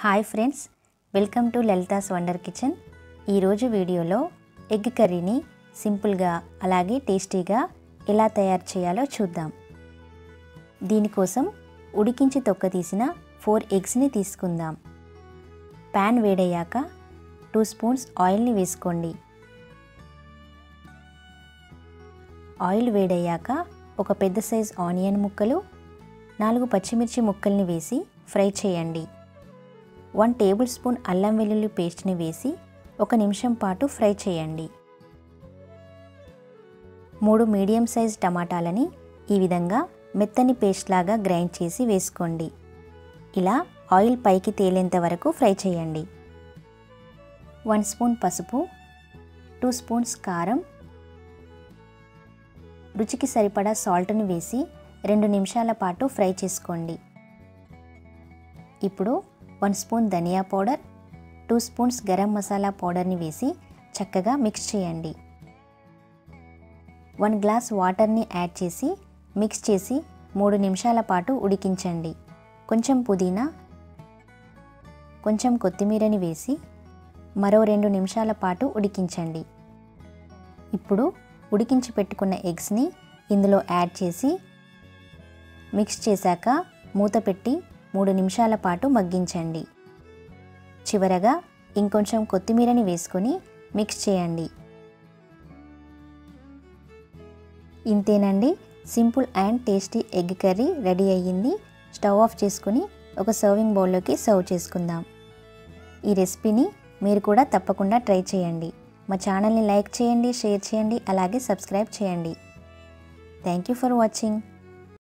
Hi friends, welcome to Lalitha's wonder kitchen. ఈరోజు వీడియోలో egg కర్రీని సింపుల్గా అలాగే టేస్టీగా ఎలా తయారు చేయాలో చూద్దాం. దీనికోసం ఉడికించి తొక్క తీసిన 4 ఎగ్స్ని తీసుకుందాం. ప్యాన్ వేడయ్యాక 2 స్పూన్స్ ఆయిల్ని వేసుకోండి. ఆయిల్ వేడయ్యాక ఒక పెద్ద సైజ్ ఆనియన్ ముక్కలు, 4 పచ్చిమిర్చి ముక్కల్ని వేసి ఫ్రై చేయండి. 1 టేబుల్ స్పూన్ అల్లం వెల్లుల్లి పేస్ట్ని వేసి 1 నిమిషం పాటు ఫ్రై చేయండి. 3 మీడియం సైజ్ టమాటాలని ఈ విధంగా మెత్తని పేస్ట్ లాగా గ్రైండ్ చేసి వేసుకోండి. ఇలా ఆయిల్ పైకి తేలేంత వరకు ఫ్రై చేయండి. 1 స్పూన్ పసుపు, 2 స్పూన్స్ కారం, రుచికి సరిపడా సాల్ట్ని వేసి 2 నిమిషాల పాటు ఫ్రై చేసుకోండి. ఇప్పుడు 1 స్పూన్ ధనియా పౌడర్, 2 స్పూన్స్ గరం మసాలా పౌడర్ని వేసి చక్కగా మిక్స్ చేయండి. 1 గ్లాస్ వాటర్ని యాడ్ చేసి మిక్స్ చేసి 3 నిమిషాల పాటు ఉడికించండి. కొంచెం పుదీనా, కొంచెం కొత్తిమీరని వేసి మరో 2 నిమిషాల పాటు ఉడికించండి. ఇప్పుడు ఉడికించి పెట్టుకున్న ఎగ్స్ని ఇందులో యాడ్ చేసి మిక్స్ చేశాక మూత పెట్టి 3 నిమిషాల పాటు మగ్గించండి. చివరగా ఇంకొంచెం కొత్తిమీరని వేసుకొని మిక్స్ చేయండి. ఇంతేనండి, simple and tasty egg curry ready అయ్యింది. స్టవ్ ఆఫ్ చేసుకొని ఒక సర్వింగ్ బౌల్లోకి సర్వ్ చేసుకుందాం. ఈ రెసిపీని మీరు కూడా తప్పకుండా ట్రై చేయండి. మా ఛానల్ని లైక్ చేయండి, షేర్ చేయండి, అలాగే సబ్స్క్రైబ్ చేయండి. Thank you for watching.